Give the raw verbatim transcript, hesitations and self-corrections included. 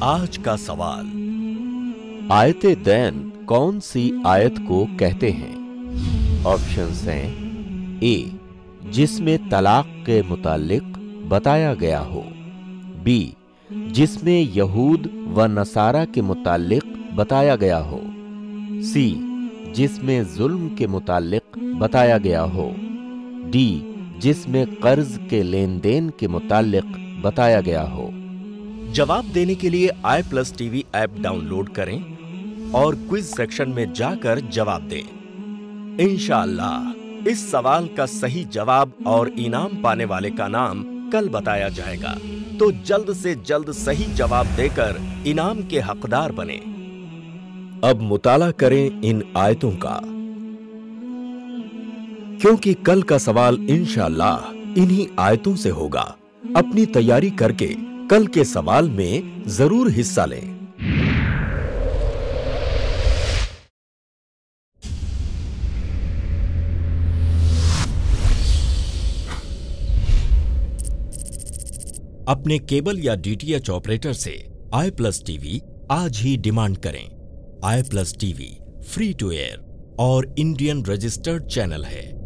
आज का सवाल, आयते दैन कौन सी आयत को कहते हैं? ऑप्शंस हैं ए जिसमें तलाक के मुतालिक बताया गया हो, बी जिसमें यहूद व नसारा के मुतालिक बताया गया हो, सी जिसमें जुल्म के मुतालिक बताया गया हो, डी जिसमें कर्ज के लेन देन के मुतालिक बताया गया हो। जवाब देने के लिए I plus TV app download करें और क्विज सेक्शन में जाकर जवाब दें। इंशाअल्लाह इस सवाल का सही जवाब और इनाम पाने वाले का नाम कल बताया जाएगा, तो जल्द से जल्द सही जवाब देकर इनाम के हकदार बने। अब मुताला करें इन आयतों का, क्योंकि कल का सवाल इंशाअल्लाह इन्हीं आयतों से होगा। अपनी तैयारी करके कल के सवाल में जरूर हिस्सा लें। अपने केबल या डीटीएच ऑपरेटर से आई प्लस टीवी आज ही डिमांड करें। I plus TV free to air और इंडियन रजिस्टर्ड चैनल है।